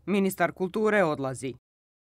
Ministar kulture odlazi.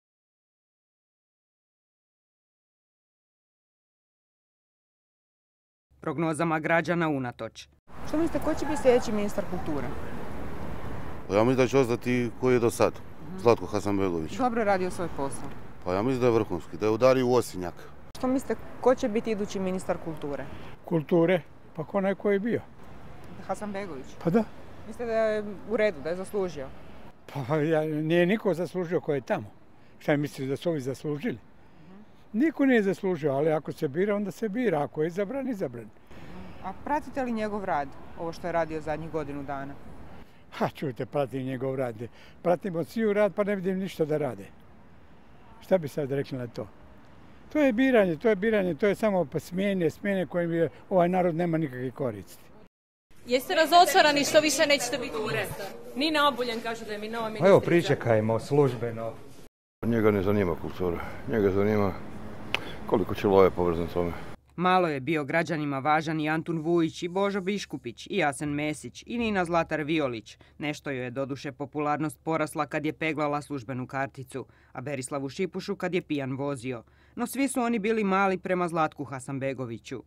Prognozama građana unatoč. Što mislite, ko će biti sljedeći ministar kulture? Ja mislim da će ostati koji je do sad, Zlatko Hasanbegović. Dobro je radio svoj posao. Pa ja mislim da je vrhunski, da je udario u osinjak. Što mislite, ko će biti idući ministar kulture? Kulture? Pa ko neko je bio? Hasanbegović. Pa da. Mislite da je u redu, da je zaslužio? Pa nije niko zaslužio ko je tamo. Šta je mislite da su ovi zaslužili? Niko nije zaslužio, ali ako se bira, onda se bira. Ako je izabran, izabran. A pratite li njegov rad, ovo što je radio zadnjih godinu dana? Čujte, pratim njegov rad. Pratimo sviju rad, pa ne vidim ništa da rade. Šta bi sad rekli na to? To je biranje, to je samo smjene kojim ovaj narod nema nikakve koristi. Jeste razočarani što više nećete biti ministar? Nina Obuljen kaže da je mi nova ministrica. Evo, pričekajmo službeno. Njega ne zanima kultura. Njega zanima koliko će love povrznat tome. Malo je bio građanima važan i Antun Vujić i Božo Biškupić i Jasen Mesić i Nina Zlatar Violić. Nešto joj je doduše popularnost porasla kad je peglala službenu karticu, a Berislavu Šipušu kad je pijan vozio. No svi su oni bili mali prema Zlatku Hasanbegoviću.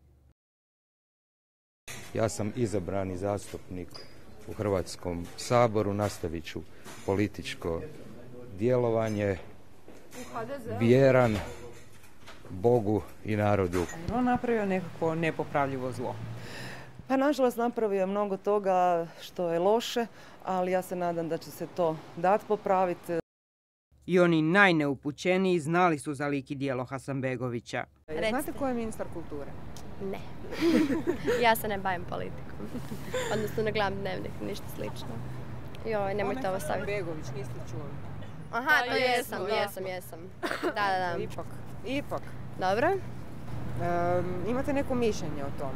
Ja sam izabrani zastupnik u Hrvatskom saboru, nastavit ću političko djelovanje, vjeran Bogu i narodu. Je on napravio nekako nepopravljivo zlo? Pa nažalost napravio je mnogo toga što je loše, ali ja se nadam da će se to dati popraviti. I oni najneupućeniji znali su za lik i djelo Hasanbegovića. Znate ko je ministar kulture? Ne. Ja se ne bavim politikom. Odnosno ne gledam dnevnik, ništa slično. Joj, nemojte ovo staviti. Hasanbegović, niste čuli? Aha, to jesam. Da. Ipak. Dobro. Imate neko mišljenje o tome?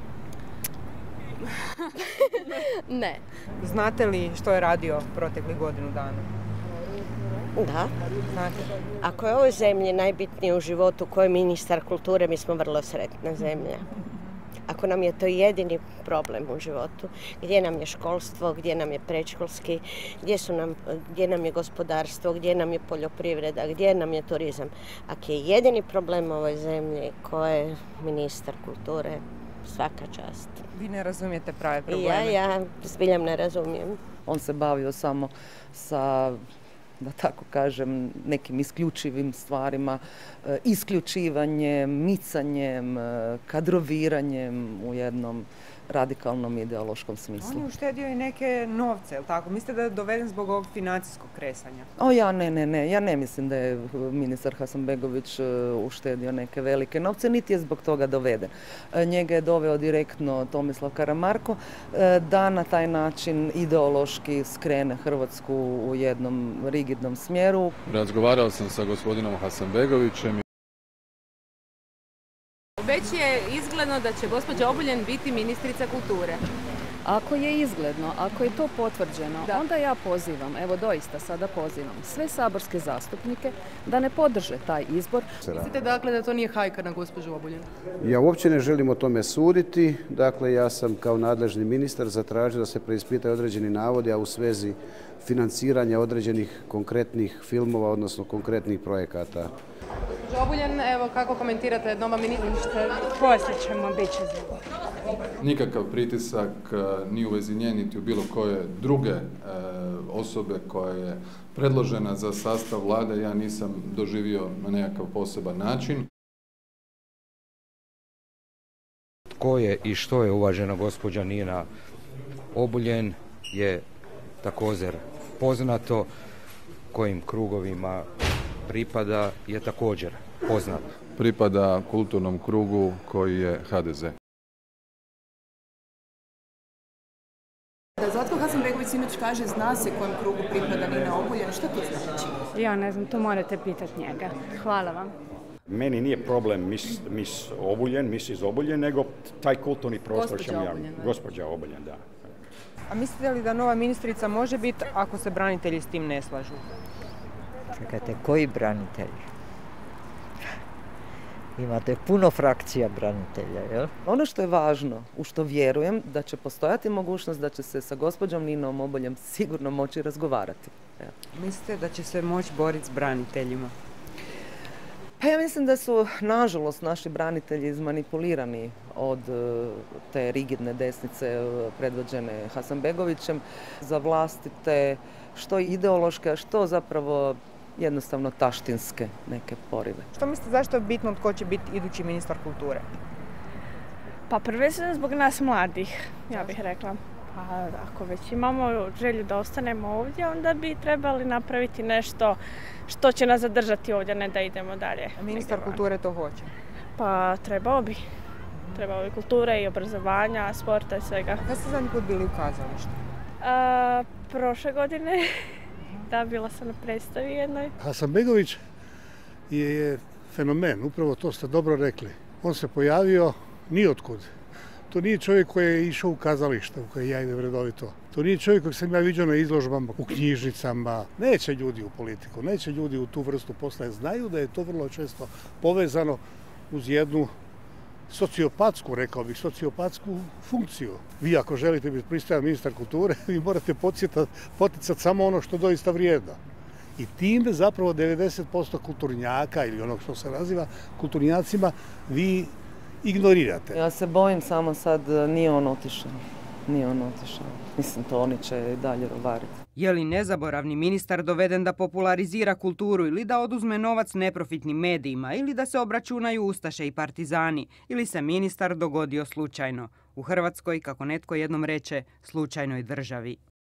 Ne. Znate li što je radio proteklih godinu dana? Da. Znate. Ako je ovoj zemlji najbitnije u životu ko je ministar kulture, mi smo vrlo sretna zemlja. Ako nam je to jedini problem u životu, gdje nam je školstvo, gdje nam je predškolski, gdje nam je gospodarstvo, gdje nam je poljoprivreda, gdje nam je turizam. Ako je jedini problem u ovoj zemlji ko je ministar kulture, svaka čast. Vi ne razumijete prave probleme? Ja zbiljam ne razumijem. On se bavio samo sa, da tako kažem, nekim isključivim stvarima, isključivanjem, micanjem, kadroviranjem u jednom radikalnom ideološkom smislu. On je uštedio i neke novce, jel tako? Mislite da je doveden zbog ovog financijskog kresanja? Ja ne mislim da je ministar Hasanbegović uštedio neke velike novce, niti je zbog toga doveden. Njega je doveo direktno Tomislav Karamarko da na taj način ideološki skrene Hrvatsku u jednom rigidnom smjeru. Razgovarao sam sa gospodinom Hasanbegovićem. Već je izgledno da će gospođa Obuljen biti ministrica kulture. Ako je izgledno, ako je to potvrđeno, onda ja pozivam, evo doista sada pozivam, sve saborske zastupnike da ne podrže taj izbor. Mislite dakle da to nije hajka na gospođu Obuljen? Ja uopće ne želim o tome suditi. Dakle, ja sam kao nadležni ministar zatražio da se preispitaju određeni navodi, a u svezi financiranja određenih konkretnih filmova, odnosno konkretnih projekata. Gospođo Obuljen, evo kako komentirate nova ministrica? Poslije ćemo, bit će zbog. Nikakav pritisak ni u vezi nje, niti u bilo koje druge osobe koja je predložena za sastav vlade, ja nisam doživio na nekakav poseban način. Tko je i što je uvažena gospođa Nina Obuljen je također poznato, kojim krugovima pripada je također poznato. Pripada kulturnom krugu koji je HDZ. Zlatko Hasanbegović sinoć kaže zna se kojem krugu pripada Nina Obuljen. Što to znači? Ja ne znam, to morate pitati njega. Hvala vam. Meni nije problem Mrs. Obuljen, nego taj kulturni prostor. Gospođa Obuljen, da. A mislite li da nova ministrica može biti ako se branitelji s tim ne slažu? Čekajte, koji branitelji? Imate puno frakcija branitelja, jel? Ono što je važno, u što vjerujem, da će postojati mogućnost da će se sa gospođom Ninom Obuljen sigurno moći razgovarati. Evo. Mislite da će se moći boriti s braniteljima? Pa ja mislim da su, nažalost, naši branitelji izmanipulirani od te rigidne desnice predvođene Hasanbegovićem za vlastite, što ideološke, a što zapravo jednostavno taštinske neke porive. Što mislite, zašto je bitno tko će biti idući ministar kulture? Pa prvenstveno zbog nas mladih, ja bih rekla. Pa ako već imamo želju da ostanemo ovdje, onda bi trebali napraviti nešto što će nas zadržati ovdje, ne da idemo dalje. A ministar kulture to hoće? Pa trebao bi. Trebao bi kulture i obrazovanja, sporta i svega. Kada ste zadnji put bili u kazalištu? Prošle godine. Da, bila sam na predstavi jednoj. Hasanbegović je fenomen, upravo to ste dobro rekli. On se pojavio nijotkud. To nije čovjek koji je išao u kazalište u koje ja idem redovito. To nije čovjek kojeg sam ja vidio na izložbama, u knjižnicama. Neće ljudi u politiku, neće ljudi u tu vrstu posla. Znaju da je to vrlo često povezano uz jednu sociopatsku, rekao bih, sociopatsku funkciju. Vi ako želite biti pristojan ministar kulture, vi morate poticati samo ono što doista vrijedno. I time zapravo 90% kulturnjaka ili onog što se naziva kulturnjacima vi ignorirate. Ja se bojim samo sad, nije on otišao. Mislim, to oni će dalje rovariti. Je li nezaboravni ministar doveden da popularizira kulturu ili da oduzme novac neprofitnim medijima ili da se obračunaju ustaše i partizani ili se ministar dogodio slučajno? U Hrvatskoj, kako netko jednom reče, slučajnoj državi.